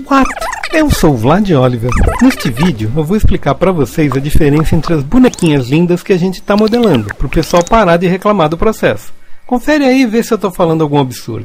What? Eu sou o Vlad Oliver. Neste vídeo eu vou explicar para vocês a diferença entre as bonequinhas lindas que a gente está modelando, para o pessoal parar de reclamar do processo. Confere aí e vê se eu estou falando algum absurdo.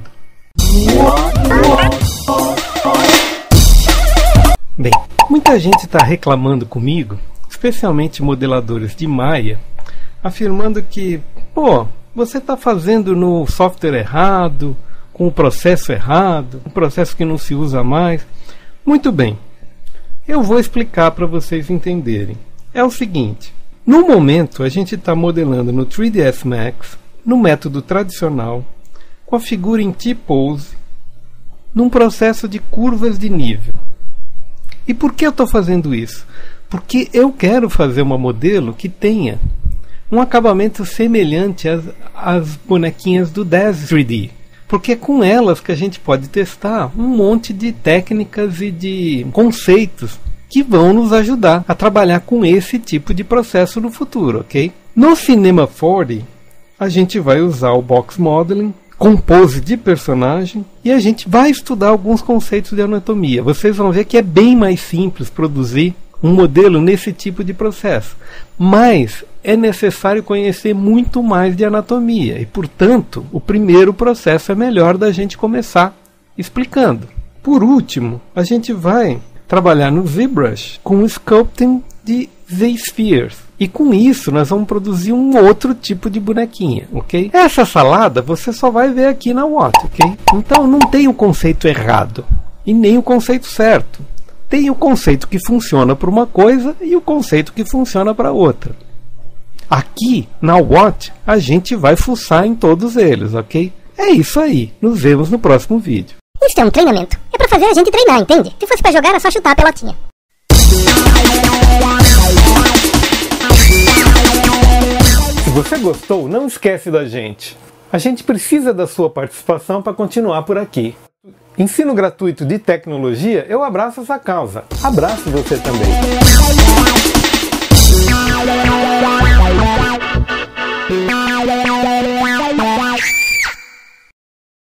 Bem, muita gente está reclamando comigo, especialmente modeladores de Maya, afirmando que, você está fazendo no software errado, com o processo errado, um processo que não se usa mais. Muito bem, eu vou explicar para vocês entenderem. É o seguinte, no momento a gente está modelando no 3ds Max, no método tradicional, com a figura em T-pose, num processo de curvas de nível. E por que eu estou fazendo isso? Porque eu quero fazer uma modelo que tenha um acabamento semelhante às bonequinhas do Daz 3D. Porque é com elas que a gente pode testar um monte de técnicas e de conceitos que vão nos ajudar a trabalhar com esse tipo de processo no futuro, ok? No Cinema 4D, a gente vai usar o Box Modeling, com pose de personagem, e a gente vai estudar alguns conceitos de anatomia. Vocês vão ver que é bem mais simples produzir um modelo nesse tipo de processo. Mas é necessário conhecer muito mais de anatomia e, portanto, o primeiro processo é melhor da gente começar explicando. Por último, a gente vai trabalhar no ZBrush com o sculpting de Z-Spheres. E com isso nós vamos produzir um outro tipo de bonequinha, ok? Essa salada você só vai ver aqui na What, ok? Então não tem o conceito errado e nem o conceito certo. Tem o conceito que funciona para uma coisa e o conceito que funciona para outra. Aqui, na What, a gente vai fuçar em todos eles, ok? É isso aí. Nos vemos no próximo vídeo. Isso é um treinamento. É pra fazer a gente treinar, entende? Se fosse pra jogar, era só chutar a pelotinha. Se você gostou, não esquece da gente. A gente precisa da sua participação para continuar por aqui. Ensino gratuito de tecnologia, eu abraço essa causa. Abraço você também.